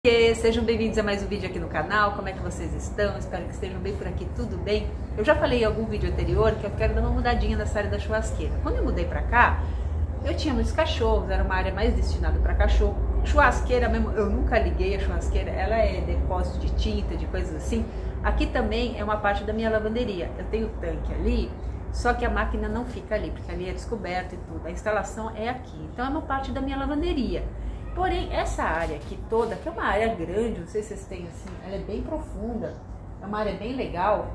Sejam bem-vindos a mais um vídeo aqui no canal. Como é que vocês estão? Espero que estejam bem por aqui, tudo bem? Eu já falei em algum vídeo anterior que eu quero dar uma mudadinha nessa área da churrasqueira. Quando eu mudei pra cá, eu tinha muitos cachorros, era uma área mais destinada para cachorro. Churrasqueira mesmo, eu nunca liguei a churrasqueira, ela é depósito de tinta, de coisas assim. Aqui também é uma parte da minha lavanderia. Eu tenho tanque ali, só que a máquina não fica ali, porque ali é descoberto e tudo. A instalação é aqui, então é uma parte da minha lavanderia. Porém, essa área aqui toda, que é uma área grande, não sei se vocês têm assim, ela é bem profunda, é uma área bem legal,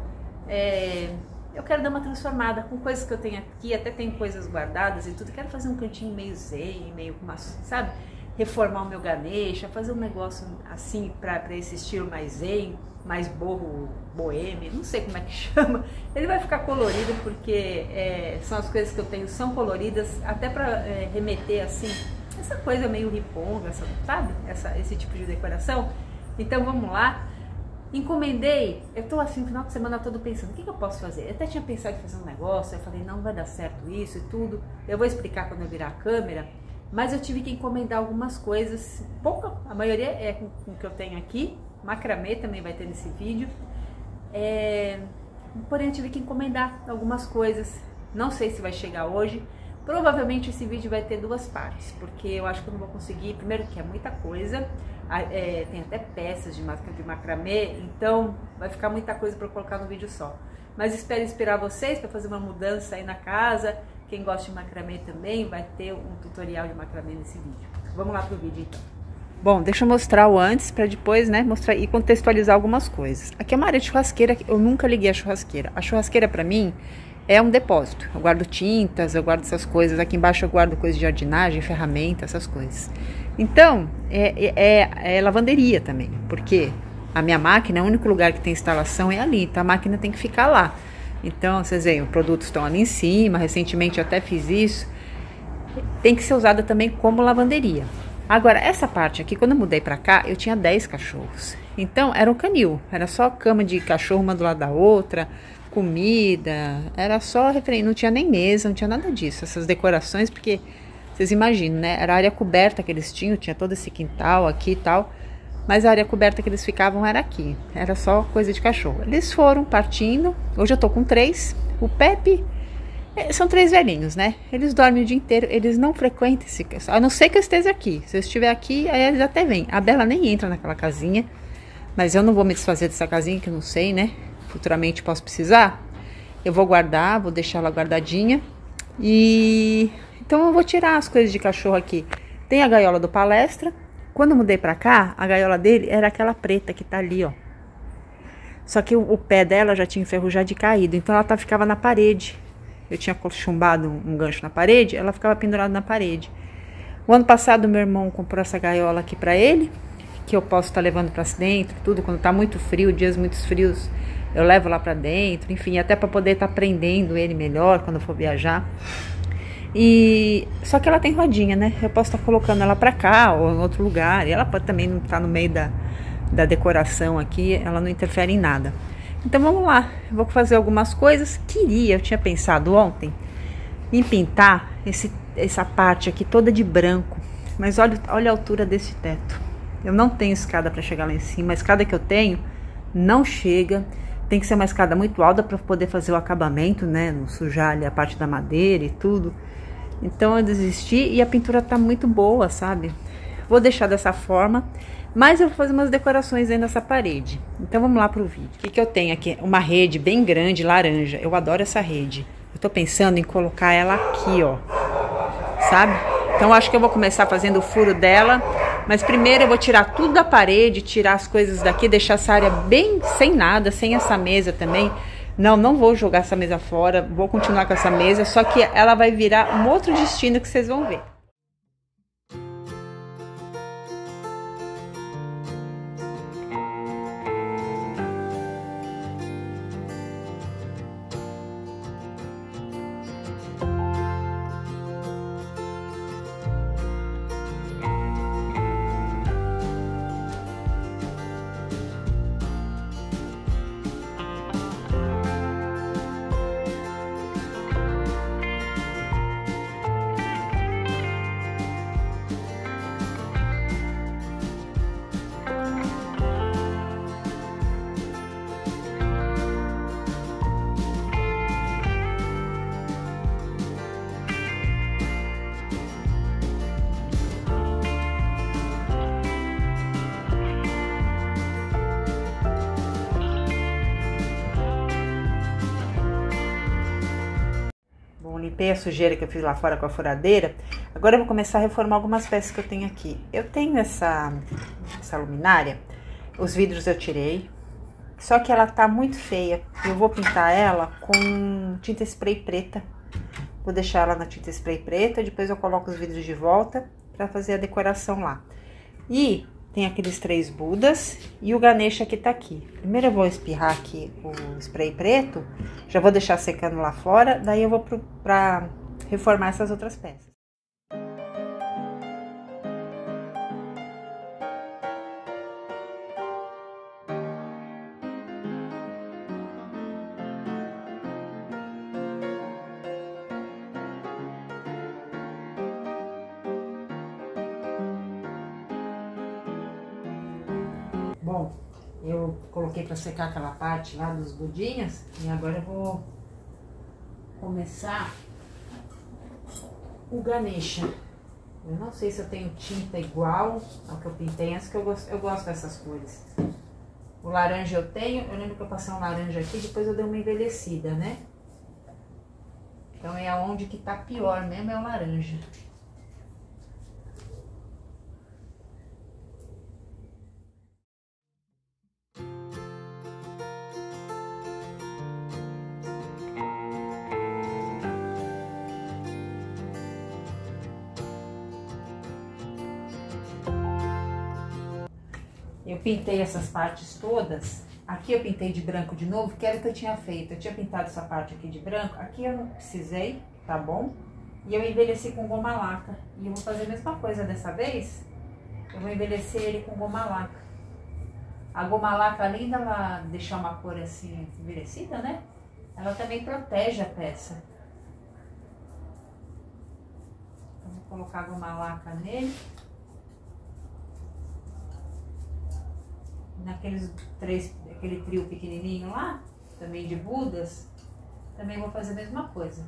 eu quero dar uma transformada com coisas que eu tenho aqui, até tenho coisas guardadas e tudo, quero fazer um cantinho meio zen, meio com uma, sabe, reformar o meu Ganesha, fazer um negócio assim para esse estilo mais zen, mais boêmio, não sei como é que chama. Ele vai ficar colorido porque são as coisas que eu tenho, são coloridas, até para remeter assim, essa coisa meio riponga, sabe? Esse tipo de decoração. Então vamos lá. Encomendei, eu tô assim no final de semana todo pensando, o que eu posso fazer? Eu até tinha pensado em fazer um negócio, eu falei, não vai dar certo isso e tudo. Eu vou explicar quando eu virar a câmera, mas eu tive que encomendar algumas coisas, pouca, a maioria é com o que eu tenho aqui, macramê também vai ter nesse vídeo. Porém eu tive que encomendar algumas coisas, não sei se vai chegar hoje. Provavelmente esse vídeo vai ter duas partes, porque eu acho que eu não vou conseguir, primeiro que é muita coisa, tem até peças de macramê, então vai ficar muita coisa para eu colocar no vídeo só. Mas espero inspirar vocês para fazer uma mudança aí na casa. Quem gosta de macramê também vai ter um tutorial de macramê nesse vídeo. Vamos lá pro vídeo então. Bom, deixa eu mostrar o antes para depois, né, mostrar e contextualizar algumas coisas. Aqui é uma área de churrasqueira, eu nunca liguei a churrasqueira. A churrasqueira para mim é um depósito, eu guardo tintas, eu guardo essas coisas, aqui embaixo eu guardo coisas de jardinagem, ferramenta, essas coisas. Então, é lavanderia também, porque a minha máquina, o único lugar que tem instalação é ali, então a máquina tem que ficar lá. Então, vocês veem, os produtos estão ali em cima, recentemente eu até fiz isso, tem que ser usada também como lavanderia. Agora, essa parte aqui, quando eu mudei pra cá, eu tinha 10 cachorros, então era um canil, era só cama de cachorro uma do lado da outra, comida, era só referente, não tinha nem mesa, não tinha nada disso, essas decorações, porque vocês imaginam, né, era a área coberta que eles tinham, tinha todo esse quintal aqui e tal, mas a área coberta que eles ficavam era aqui, era só coisa de cachorro. Eles foram partindo, hoje eu tô com 3, o Pepe, são 3 velhinhos, né, eles dormem o dia inteiro, eles não frequentam esse, a não ser que eu esteja aqui, se eu estiver aqui, aí eles até vêm. A Bela nem entra naquela casinha, mas eu não vou me desfazer dessa casinha, que eu não sei, né, futuramente posso precisar, eu vou guardar, vou deixar ela guardadinha. E então eu vou tirar as coisas de cachorro aqui. Tem a gaiola do Palestra. Quando eu mudei pra cá, a gaiola dele era aquela preta que tá ali, ó. Só que o pé dela já tinha enferrujado e caído, então ela ficava na parede. Eu tinha chumbado um gancho na parede, ela ficava pendurada na parede. O ano passado meu irmão comprou essa gaiola aqui pra ele, que eu posso estar levando pra dentro, tudo, quando tá muito frio, dias muito frios, eu levo lá pra dentro, enfim, até pra poder estar prendendo ele melhor quando eu for viajar. E só que ela tem rodinha, né? Eu posso estar colocando ela pra cá ou em outro lugar, e ela pode também não estar no meio da decoração aqui, ela não interfere em nada. Então vamos lá, eu vou fazer algumas coisas. Eu tinha pensado ontem em pintar essa parte aqui toda de branco, mas olha a altura desse teto. Eu não tenho escada para chegar lá em cima, a escada que eu tenho não chega. Tem que ser uma escada muito alta para poder fazer o acabamento, né? Não sujar ali a parte da madeira e tudo. Então eu desisti e a pintura tá muito boa, sabe? Vou deixar dessa forma, mas eu vou fazer umas decorações aí nessa parede. Então vamos lá pro vídeo. O que eu tenho aqui? Uma rede bem grande, laranja. Eu adoro essa rede. Eu tô pensando em colocar ela aqui, ó. Sabe? Então acho que eu vou começar fazendo o furo dela. Mas primeiro eu vou tirar tudo da parede, tirar as coisas daqui, deixar essa área bem sem nada, sem essa mesa também. Não vou jogar essa mesa fora, vou continuar com essa mesa, só que ela vai virar um outro destino que vocês vão ver. limpei a sujeira que eu fiz lá fora com a furadeira. Agora eu vou começar a reformar algumas peças que eu tenho aqui. Eu tenho essa luminária, os vidros eu tirei, só que ela tá muito feia. Eu vou pintar ela com tinta spray preta. Vou deixar ela na tinta spray preta, depois eu coloco os vidros de volta para fazer a decoração lá. E tem aqueles 3 Budas e o Ganesha que tá aqui. Primeiro eu vou espirrar aqui o spray preto, já vou deixar secando lá fora, daí eu vou pra reformar essas outras peças. Bom, eu coloquei para secar aquela parte lá dos budinhas e agora eu vou começar o Ganesha. Eu não sei se eu tenho tinta igual ao que eu pintei antes, que eu gosto dessas cores. O laranja eu tenho, eu lembro que eu passei um laranja aqui, depois eu dei uma envelhecida, né? Então é aonde que tá pior mesmo, é o laranja. Eu pintei essas partes todas. Aqui eu pintei de branco de novo, que era o que eu tinha feito. Eu tinha pintado essa parte aqui de branco. Aqui eu não precisei, tá bom? E eu envelheci com goma laca. E eu vou fazer a mesma coisa dessa vez. Eu vou envelhecer ele com goma laca. A goma laca, além dela deixar uma cor assim envelhecida, né? Ela também protege a peça. Então, vou colocar a goma laca nele. Aquele trio pequenininho lá, também de Budas, também vou fazer a mesma coisa.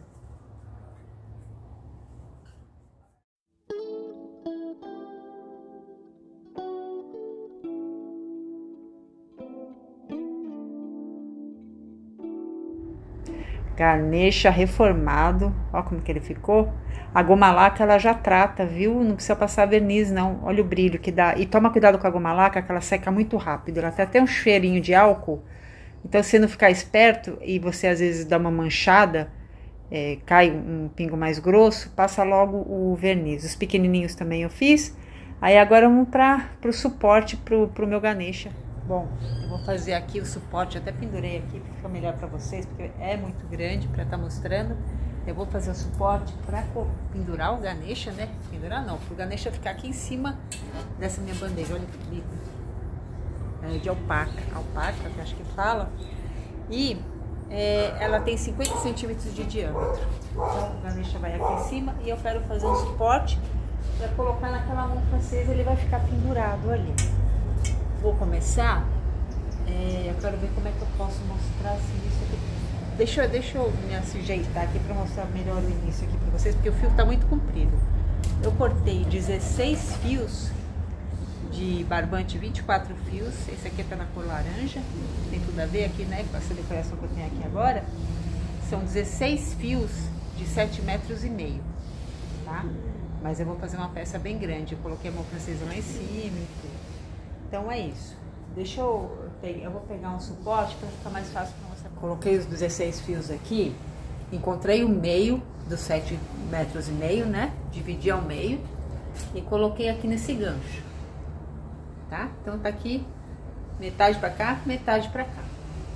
Ganesha reformado, ó como que ele ficou. A goma laca ela já trata, viu? Não precisa passar verniz não, olha o brilho que dá. E toma cuidado com a goma laca que ela seca muito rápido, ela tem até um cheirinho de álcool. Então se não ficar esperto e você às vezes dá uma manchada, cai um pingo mais grosso, passa logo o verniz. Os pequenininhos também eu fiz. Aí agora vamos para o suporte pro meu Ganesha. Bom, eu vou fazer aqui o suporte, até pendurei aqui para ficar melhor para vocês, porque é muito grande para estar mostrando. Eu vou fazer o suporte para pendurar o Ganesha, né? Pendurar não, para o Ganesha ficar aqui em cima dessa minha bandeja. Olha que lindo. É de alpaca, que acho que fala. E ela tem 50 centímetros de diâmetro. Então o Ganesha vai aqui em cima e eu quero fazer um suporte para colocar naquela mão francesa, ele vai ficar pendurado ali. Vou começar, eu quero ver como é que eu posso mostrar assim, isso aqui. Deixa eu me ajeitar aqui para mostrar melhor o início aqui para vocês, porque o fio tá muito comprido. Eu cortei 16 fios de barbante, 24 fios, esse aqui tá na cor laranja, tem tudo a ver aqui, né, com essa decoração que eu tenho aqui agora. São 16 fios de 7,5 metros, tá? Mas eu vou fazer uma peça bem grande, eu coloquei a mão francesa lá em cima e tudo. Então é isso. Eu vou pegar um suporte para ficar mais fácil para mostrar. Coloquei os 16 fios aqui, encontrei o meio dos 7,5 metros, né? Dividi ao meio e coloquei aqui nesse gancho, tá? Então tá aqui metade para cá, metade para cá.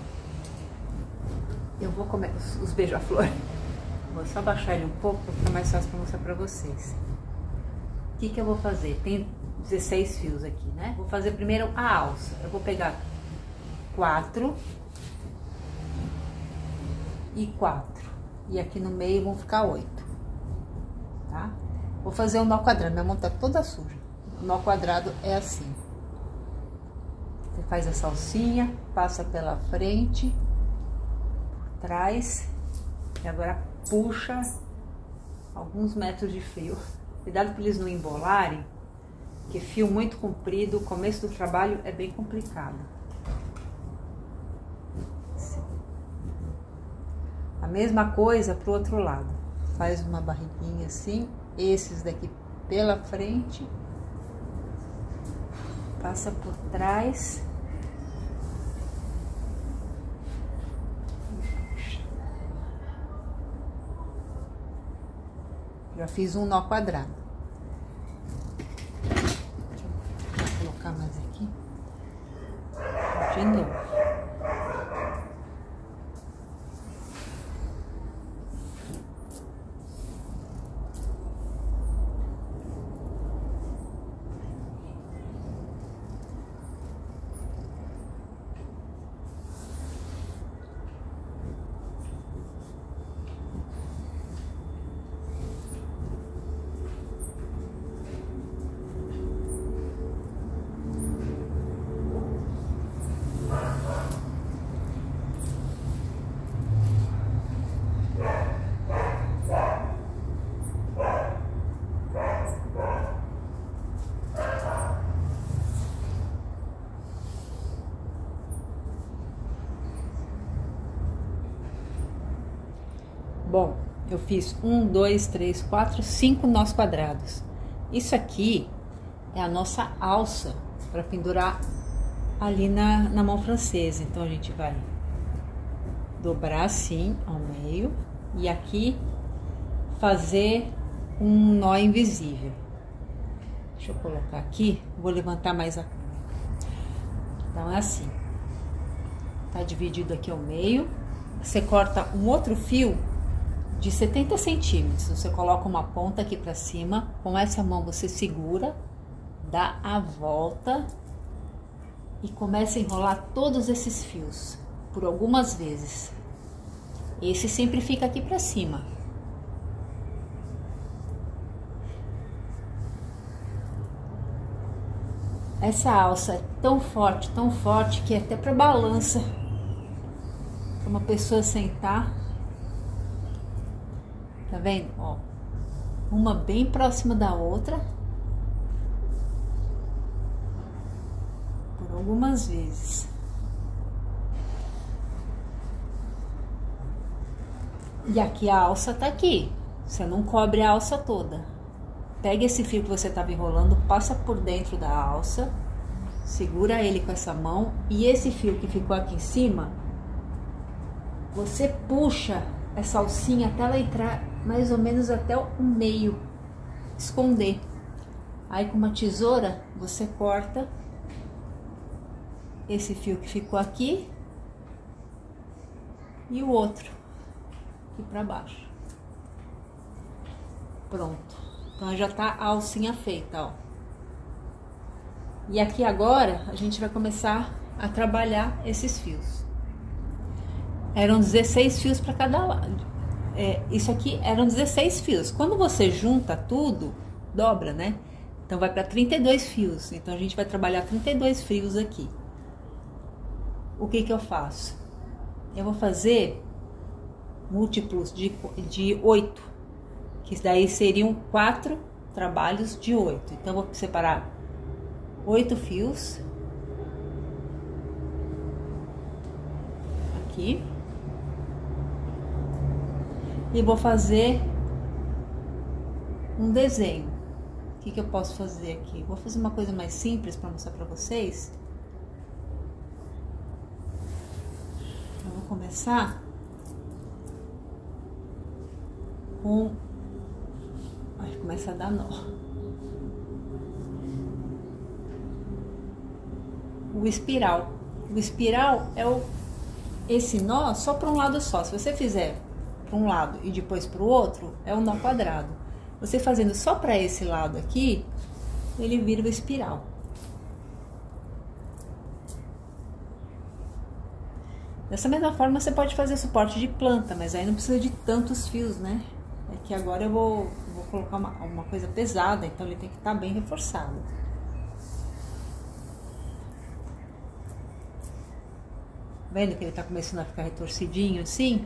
Eu vou começar os beija-flor. Vou só baixar ele um pouco para ficar mais fácil para mostrar para vocês. O que eu vou fazer? Tem 16 fios aqui, né? Vou fazer primeiro a alça. Eu vou pegar 4 e 4. E aqui no meio vão ficar 8. Tá? Vou fazer um nó quadrado. Minha mão tá toda suja. O nó quadrado é assim. Você faz essa alcinha, passa pela frente, por trás. E agora puxa alguns metros de fio. Cuidado para eles não embolarem. Porque fio muito comprido, o começo do trabalho é bem complicado. A mesma coisa pro outro lado. faz uma barriguinha assim, esses daqui pela frente, passa por trás. Já fiz um nó quadrado. Deixa eu colocar mais aqui. De novo. Bom, eu fiz 1, 2, 3, 4, 5 nós quadrados. Isso aqui é a nossa alça para pendurar ali na mão francesa. Então, a gente vai dobrar assim ao meio e aqui fazer um nó invisível. Deixa eu colocar aqui, vou levantar mais a câmera. Então, é assim. Tá dividido aqui ao meio. Você corta um outro fio de 70 centímetros, você coloca uma ponta aqui pra cima, com essa mão você segura, dá a volta e começa a enrolar todos esses fios, por algumas vezes. Esse sempre fica aqui pra cima. Essa alça é tão forte, que é até pra balança, pra uma pessoa sentar. Tá vendo? Ó, uma bem próxima da outra. Por algumas vezes. E aqui a alça tá aqui. Você não cobre a alça toda. Pega esse fio que você tava enrolando, passa por dentro da alça, segura ele com essa mão e esse fio que ficou aqui em cima, você puxa essa alcinha até ela entrar mais ou menos até o meio, esconder. Aí com uma tesoura você corta esse fio que ficou aqui e o outro aqui pra baixo. Pronto. Então já tá a alcinha feita, ó. E aqui agora a gente vai começar a trabalhar esses fios. Eram 16 fios para cada lado. Isso aqui eram 16 fios. Quando você junta tudo, dobra, né? Então vai para 32 fios. Então a gente vai trabalhar 32 fios aqui. O que que eu faço? Eu vou fazer múltiplos de 8, que daí seriam 4 trabalhos de 8. Então eu vou separar 8 fios aqui. E vou fazer um desenho. O que que eu posso fazer aqui? Vou fazer uma coisa mais simples para mostrar para vocês. Eu vou começar com... Ai, começa a dar nó. O espiral. O espiral é esse nó só para um lado só. Se você fizer para um lado e depois para o outro, é um nó quadrado. Você fazendo só para esse lado aqui, ele vira o espiral. Dessa mesma forma você pode fazer suporte de planta, mas aí não precisa de tantos fios, né? É que agora eu vou colocar uma coisa pesada, então ele tem que estar bem reforçado. Vendo que ele tá começando a ficar retorcidinho assim?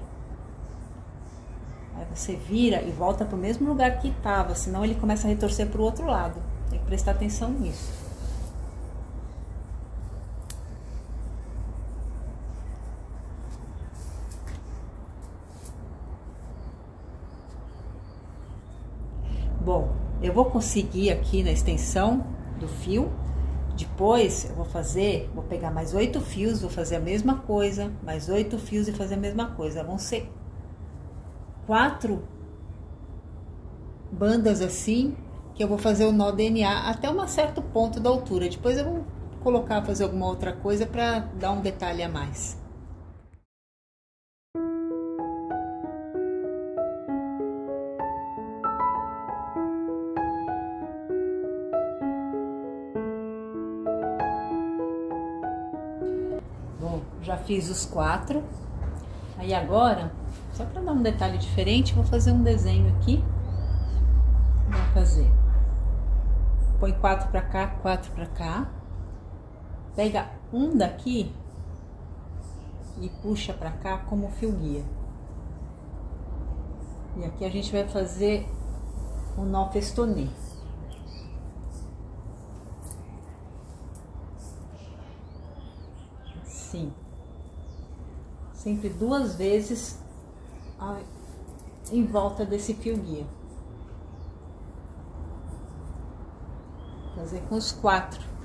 Aí você vira e volta pro mesmo lugar que tava, senão ele começa a retorcer pro outro lado. Tem que prestar atenção nisso. Bom, eu vou conseguir aqui na extensão do fio. Depois eu vou pegar mais 8 fios, vou fazer a mesma coisa, mais 8 fios e fazer a mesma coisa. Vão ser 4 bandas assim, que eu vou fazer o nó DNA até um certo ponto da altura. Depois eu vou colocar, fazer alguma outra coisa para dar um detalhe a mais. Bom, já fiz os 4. Aí agora, só para dar um detalhe diferente, vou fazer um desenho aqui. Vou fazer. Põe 4 para cá, 4 para cá. Pega um daqui e puxa para cá como fio guia. E aqui a gente vai fazer um nó festonê. Assim. Sempre 2 vezes em volta desse fio guia. Fazer com os 4.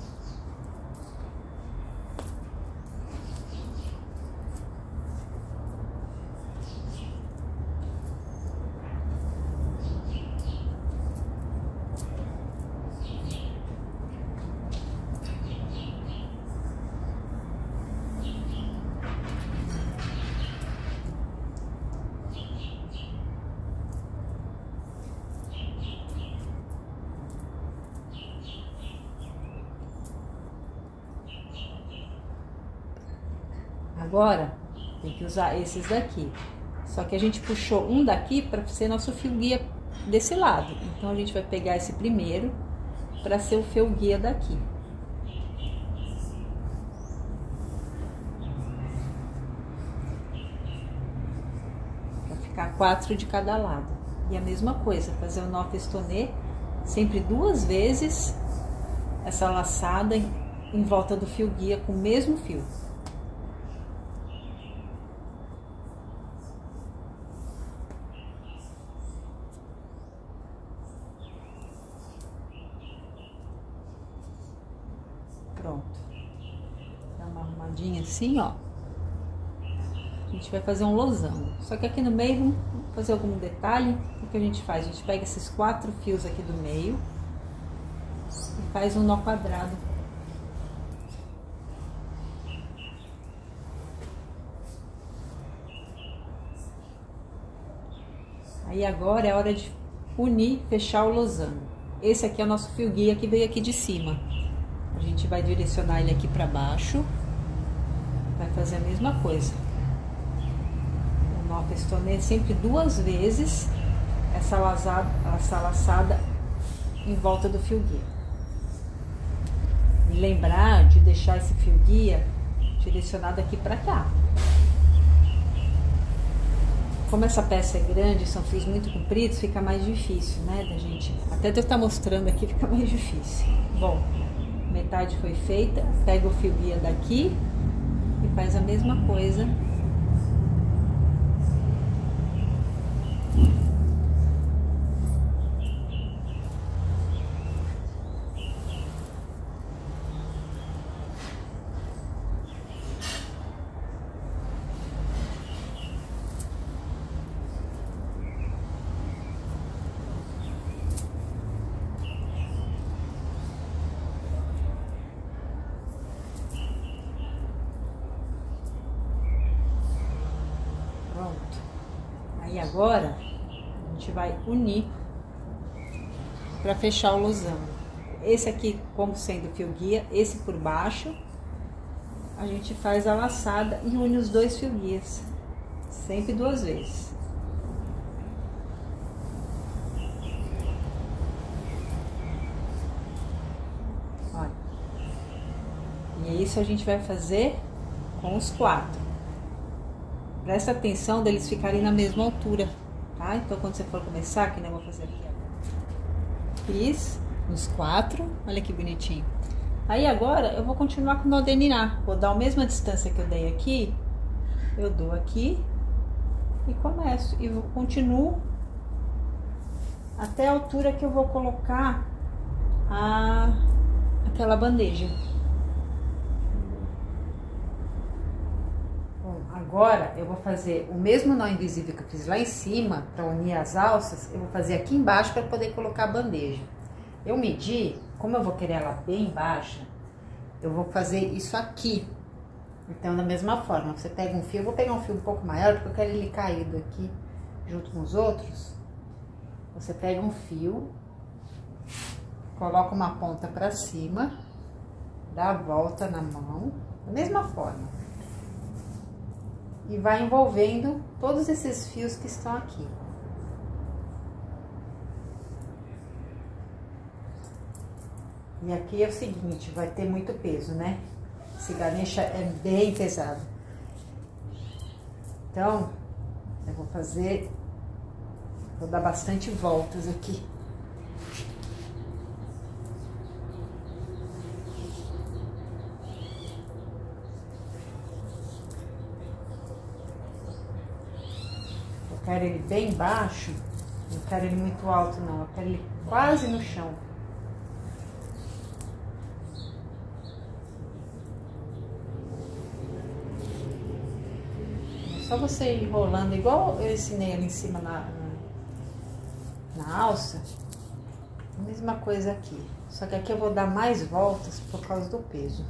Agora, tem que usar esses daqui. Só que a gente puxou um daqui para ser nosso fio guia desse lado. Então, a gente vai pegar esse primeiro para ser o fio guia daqui. Vai ficar 4 de cada lado. E a mesma coisa, fazer o nó festonê sempre 2 vezes essa laçada em volta do fio guia com o mesmo fio. Pronto. Dá uma arrumadinha assim, ó. A gente vai fazer um losango. Só que aqui no meio, vamos fazer algum detalhe. O que a gente faz? A gente pega esses 4 fios aqui do meio e faz um nó quadrado. Aí agora é hora de unir, fechar o losango. Esse aqui é o nosso fio guia que veio aqui de cima. A gente vai direcionar ele aqui para baixo. Vai fazer a mesma coisa. O nó festonê sempre 2 vezes essa laçada em volta do fio guia. E lembrar de deixar esse fio guia direcionado aqui para cá. Como essa peça é grande, são fios muito compridos, fica mais difícil, né, da gente... Até de eu estar mostrando aqui, fica mais difícil. Bom, metade foi feita, pega o fio guia daqui e faz a mesma coisa. E agora a gente vai unir para fechar o losango. Esse aqui como sendo fio guia, esse por baixo, a gente faz a laçada e une os 2 fio guias, sempre 2 vezes. Olha. E isso a gente vai fazer com os 4. Presta atenção deles ficarem na mesma altura, tá? Então, quando você for começar, que nem eu vou fazer aqui agora. Fiz nos 4, olha que bonitinho. Aí, agora, eu vou continuar com o nó DNA. Vou dar a mesma distância que eu dei aqui, eu dou aqui e começo. E continuo até a altura que eu vou colocar aquela bandeja. Bom, agora eu vou fazer o mesmo nó invisível que eu fiz lá em cima, para unir as alças, eu vou fazer aqui embaixo para poder colocar a bandeja. Eu medi, como eu vou querer ela bem baixa, eu vou fazer isso aqui. Então, da mesma forma, você pega um fio, eu vou pegar um fio um pouco maior, porque eu quero ele caído aqui, junto com os outros. Você pega um fio, coloca uma ponta pra cima, dá a volta na mão, da mesma forma. E vai envolvendo todos esses fios que estão aqui. E aqui é o seguinte, vai ter muito peso, né? Esse Ganesha é bem pesado. Então, eu vou dar bastante voltas aqui. Eu quero ele bem baixo, não quero ele muito alto não, eu quero ele quase no chão. Só você ir enrolando, igual eu ensinei ali em cima na alça. A mesma coisa aqui. Só que aqui eu vou dar mais voltas por causa do peso.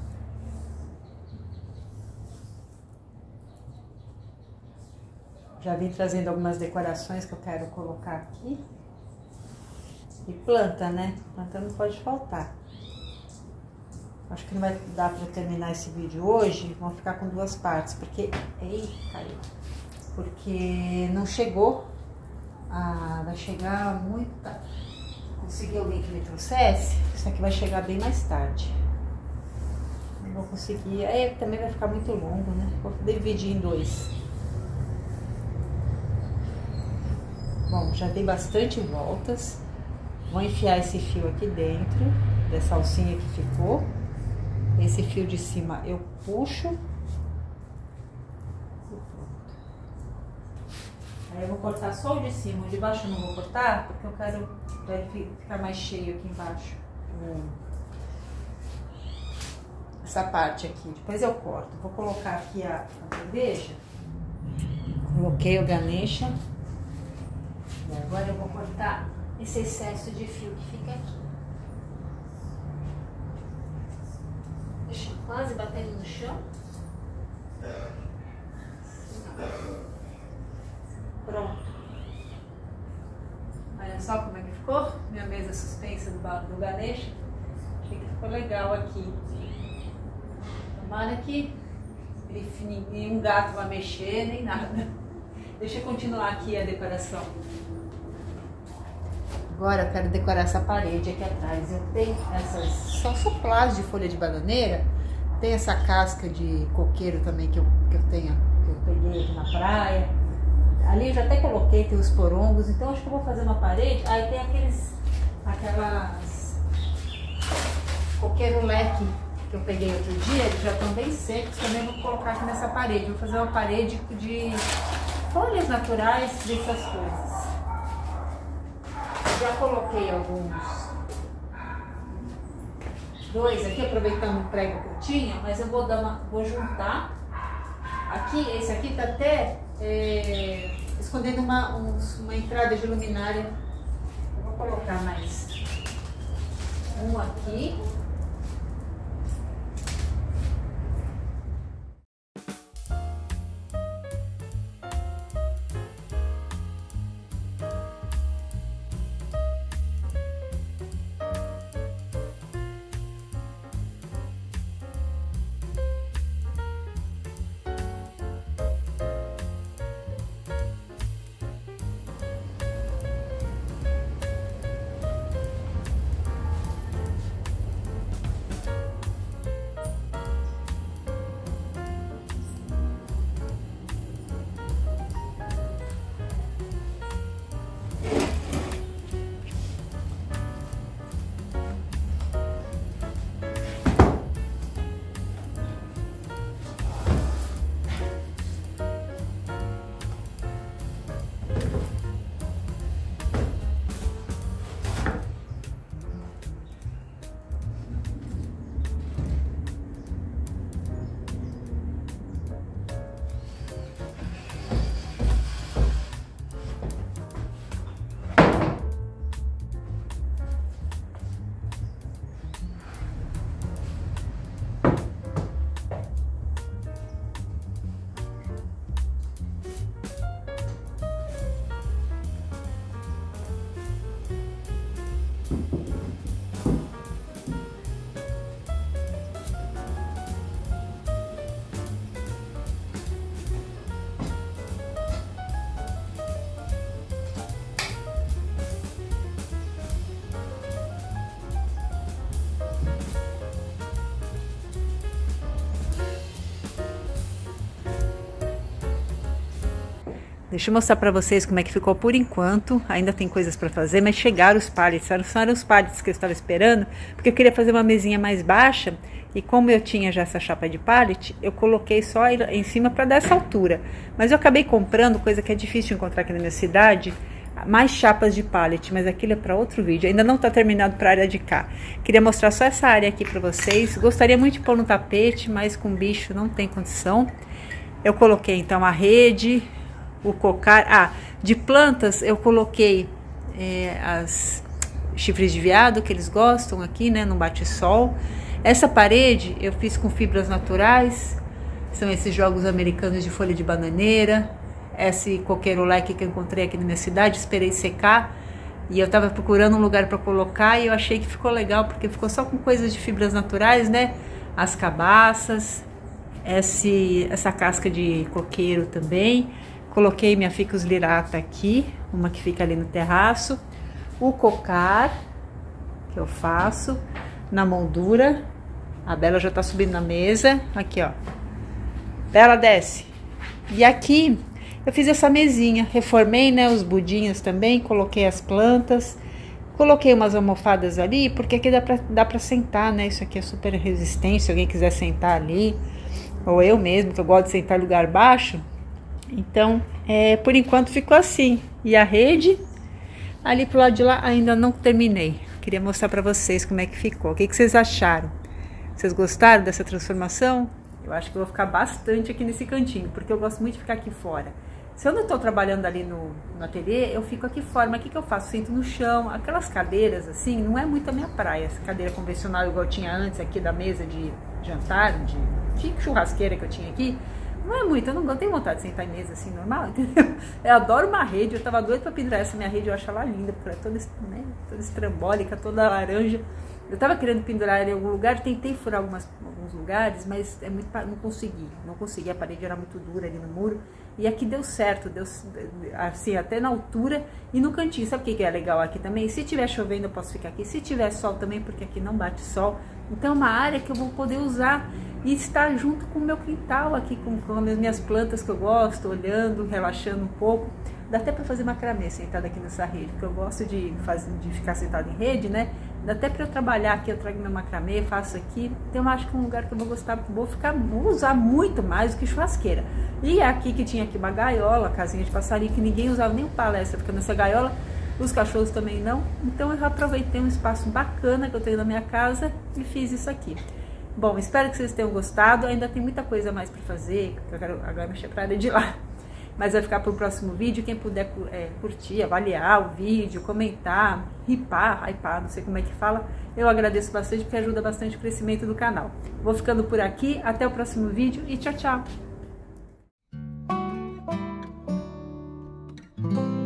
Já vim trazendo algumas decorações que eu quero colocar aqui. E planta, né? Planta não pode faltar. Acho que não vai dar para terminar esse vídeo hoje, vão ficar com duas partes, porque... Ei, caiu. Porque não chegou, vai chegar muito tarde. Consegui alguém que me trouxesse, isso aqui vai chegar bem mais tarde. Não vou conseguir, aí também vai ficar muito longo, né? Vou dividir em dois. Bom, já dei bastante voltas. Vou enfiar esse fio aqui dentro, dessa alcinha que ficou. Esse fio de cima eu puxo. E pronto. Aí eu vou cortar só o de cima, o de baixo eu não vou cortar, porque eu quero pra ele ficar mais cheio aqui embaixo. Essa parte aqui, depois eu corto. Vou colocar aqui a bandeja. Coloquei o Ganesha. E agora eu vou cortar esse excesso de fio que fica aqui. Deixa eu quase batendo no chão. Pronto. Olha só como é que ficou minha mesa suspensa do Ganesha. Achei que ficou legal aqui. Tomara que nenhum gato vai mexer, nem nada. Deixa eu continuar aqui a decoração. Agora eu quero decorar essa parede aqui atrás. Eu tenho essas, são suplás de folha de bananeira. Tem essa casca de coqueiro também que eu peguei aqui na praia. Ali eu já até coloquei, tem os porongos. Então acho que eu vou fazer uma parede. Aí tem aquelas coqueiro leque que eu peguei outro dia. Eles já estão bem secos. Também vou colocar aqui nessa parede. Vou fazer uma parede de folhas naturais dessas coisas. Já coloquei dois aqui, aproveitando o prego que eu tinha, mas eu vou juntar. Aqui, esse aqui tá até escondendo uma entrada de luminária. Eu vou colocar mais um aqui. deixa eu mostrar pra vocês como é que ficou por enquanto. Ainda tem coisas pra fazer, mas chegaram os pallets. Não eram os pallets que eu estava esperando, porque eu queria fazer uma mesinha mais baixa. E como eu tinha já essa chapa de pallet, eu coloquei só em cima para dar essa altura. Mas eu acabei comprando, coisa que é difícil de encontrar aqui na minha cidade, mais chapas de pallet, mas aquilo é para outro vídeo. Ainda não está terminado para a área de cá. Queria mostrar só essa área aqui para vocês. Gostaria muito de pôr no tapete, mas com bicho não tem condição. Eu coloquei então a rede, o cocar. De plantas eu coloquei as chifres de veado que eles gostam aqui, né? No bate-sol. Essa parede eu fiz com fibras naturais, são esses jogos americanos de folha de bananeira, esse coqueiro leque que eu encontrei aqui na minha cidade, esperei secar e eu tava procurando um lugar para colocar e eu achei que ficou legal porque ficou só com coisas de fibras naturais, né? As cabaças, essa casca de coqueiro também, coloquei minha ficus lirata aqui, uma que fica ali no terraço, o cocar que eu faço na moldura. A Bela já tá subindo na mesa. Aqui, ó. Bela, desce. E aqui eu fiz essa mesinha. Reformei, né, os budinhos também. Coloquei as plantas. Coloquei umas almofadas ali, porque aqui dá pra sentar, né? Isso aqui é super resistente. Se alguém quiser sentar ali. Ou eu mesmo, que eu gosto de sentar em lugar baixo. Então, por enquanto ficou assim. E a rede, ali pro lado de lá, ainda não terminei. Queria mostrar pra vocês como é que ficou. O que vocês acharam? Vocês gostaram dessa transformação? Eu acho que eu vou ficar bastante aqui nesse cantinho, porque eu gosto muito de ficar aqui fora. Se eu não estou trabalhando ali no ateliê, eu fico aqui fora. Mas o que eu faço? Sento no chão. Aquelas cadeiras assim, não é muito a minha praia. Essa cadeira convencional igual eu tinha antes aqui da mesa de jantar, de churrasqueira que eu tinha aqui, não é muito. Eu não tenho vontade de sentar em mesa assim normal, entendeu? Eu adoro uma rede. Eu tava doida pra pendurar essa minha rede. Eu acho ela linda, porque ela é toda, né, toda estrambólica, toda laranja. Eu tava querendo pendurar ela em algum lugar, tentei furar alguns lugares, mas não consegui, a parede era muito dura ali no muro, e aqui deu certo, deu assim, até na altura e no cantinho. Sabe o que é legal aqui também? Se tiver chovendo eu posso ficar aqui, se tiver sol também, porque aqui não bate sol, então é uma área que eu vou poder usar e estar junto com o meu quintal aqui, com as minhas plantas que eu gosto, olhando, relaxando um pouco. Dá até para fazer macramê sentada aqui nessa rede, porque eu gosto de ficar sentada em rede, né? Dá até para eu trabalhar aqui, eu trago meu macramê, faço aqui. Então eu acho que é um lugar que eu vou gostar, vou usar muito mais do que churrasqueira. E aqui que tinha aqui uma gaiola, casinha de passarinho, que ninguém usava nem palestra, porque nessa gaiola os cachorros também não. Então eu aproveitei um espaço bacana que eu tenho na minha casa e fiz isso aqui. Bom, espero que vocês tenham gostado. Ainda tem muita coisa mais para fazer, que eu quero agora mexer para a área de lá. Mas vai ficar para o próximo vídeo. Quem puder curtir, avaliar o vídeo, comentar, hypar, não sei como é que fala, eu agradeço bastante, porque ajuda bastante o crescimento do canal. Vou ficando por aqui, até o próximo vídeo e tchau, tchau!